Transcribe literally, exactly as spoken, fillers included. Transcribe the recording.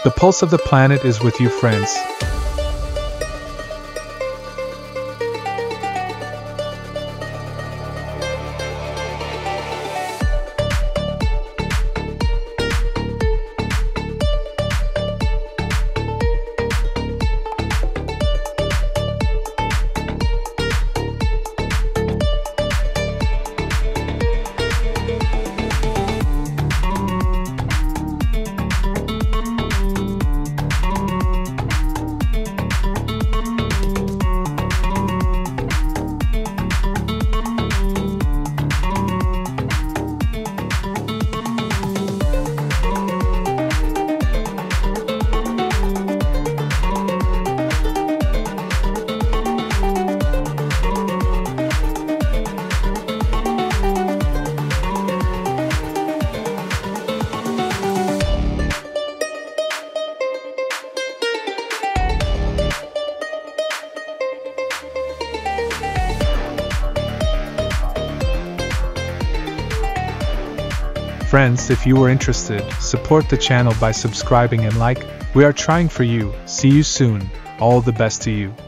The pulse of the planet is with you, friends. Friends, if you were interested, support the channel by subscribing and like. We are trying for you. See you soon. All the best to you.